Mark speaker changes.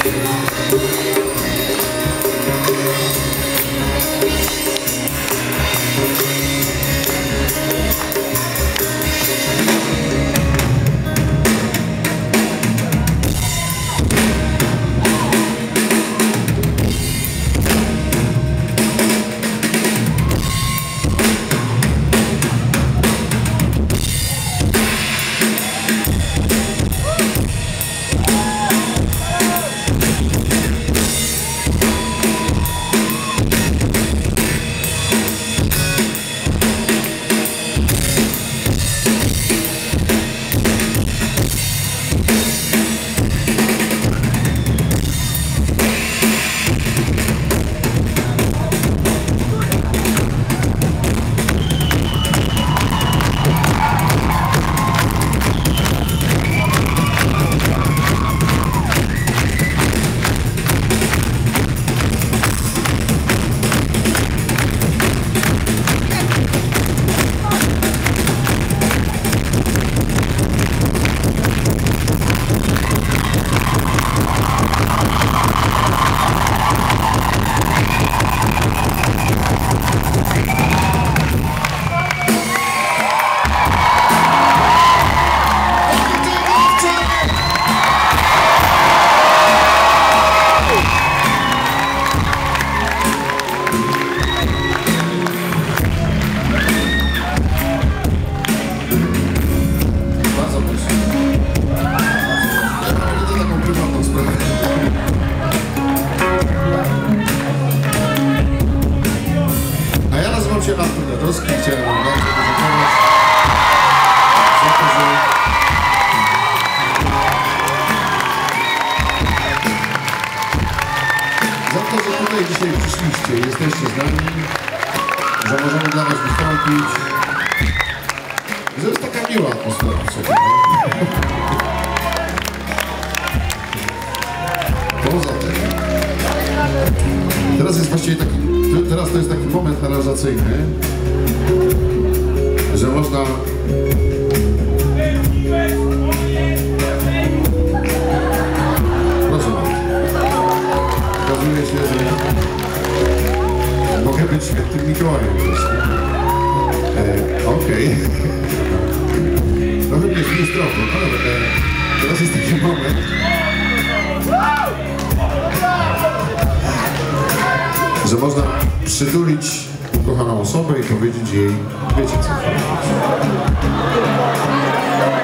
Speaker 1: Chciałem wam bardzo podziękować za to, że tutaj dzisiaj przyszliście, jesteście z nami, że możemy dla was wystąpić, że jest taka miła atmosfera w sobie. Poza tym, teraz jest właściwie taki, teraz to jest taki moment aranżacyjny, że można proszę bardzo, okazuje się, że mogę być świętym Mikołajem wreszcie. Okej. Trochę mnie zniestrowo, ale teraz jest taki moment, że można przytulić ukochaną osobę i powiedzieć jej, wiecie co.